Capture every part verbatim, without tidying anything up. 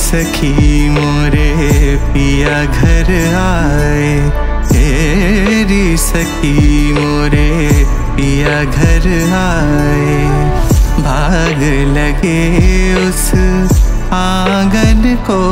सखी मोरे पिया घर आए, तेरी सखी मोरे पिया घर आए। भाग लगे उस आंगन को,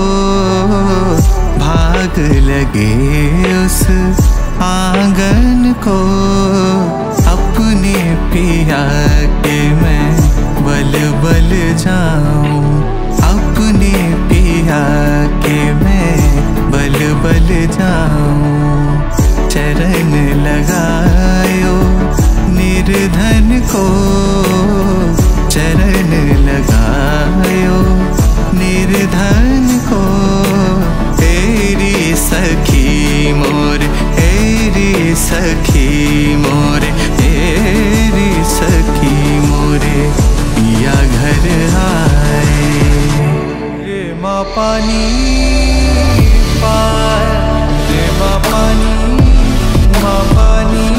भाग लगे उस आंगन को। अपने पिया के मैं बल बल जाऊं, अपने पिया के मैं बल बल जाऊं। चरण लगायो निर्धन को, चरण लगायो निर्धन को। तेरी सखी मोर, तेरी सखी मोरे, तेरी सखी मोरे पिया घर आए। रे माँ पानी पार, रे माँ पानी, माँ पानी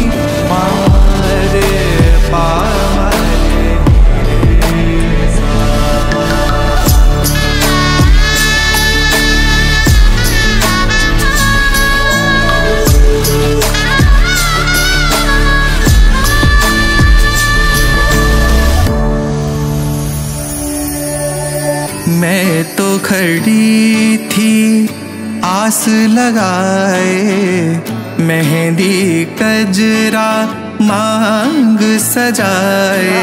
मारे पार। मैं तो खड़ी थी आस लगाए, मेहंदी कजरा मांग सजाए।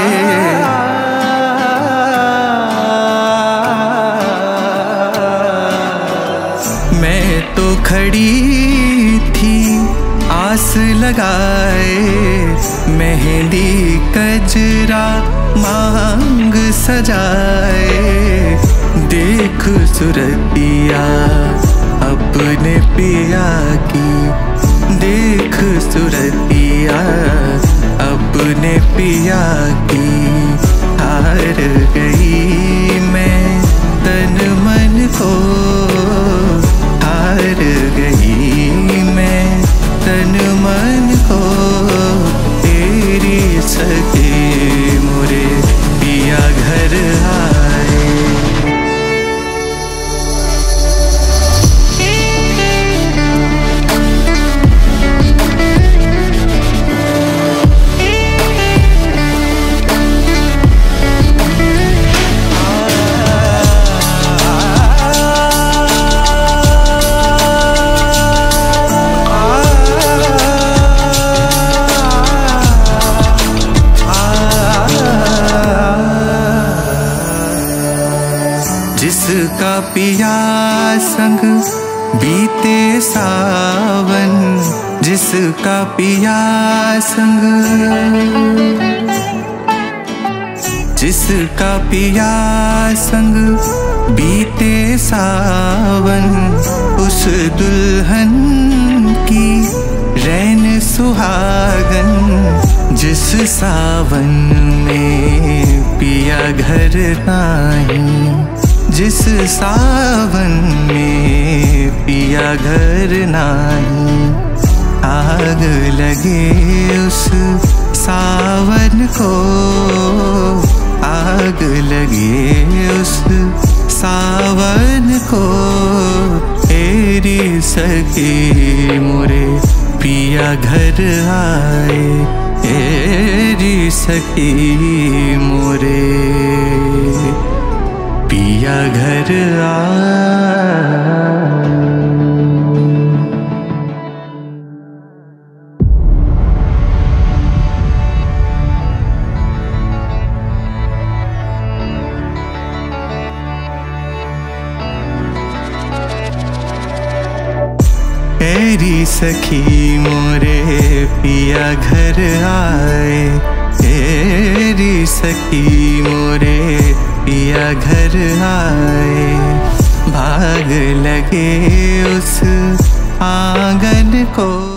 मैं तो खड़ी थी आस लगाए, मेहंदी कजरा मांग सजाए। देख सुरतिया अपने पिया की, देख सुरतिया अपने पिया की। हार गई मैं तन मन को, हार गई मैं तन मन को। तेरी सखी मोरे पिया घर आए। जिसका पिया संग बीते सावन, जिसका पिया संग, जिसका पिया संग बीते सावन। उस दुल्हन की रैन सुहागन, जिस सावन में पिया घर नहीं, जिस सावन में पिया घर नहीं। आग लगे उस सावन को, आग लगे उस सावन को। तेरी सखी मोरे पिया घर आए, तेरी सखी मोरे पिया घर आए। तेरी सखी मोरे पिया घर आए, तेरी सखी मोरे पिया घर आए। भाग लगे उस आंगन को।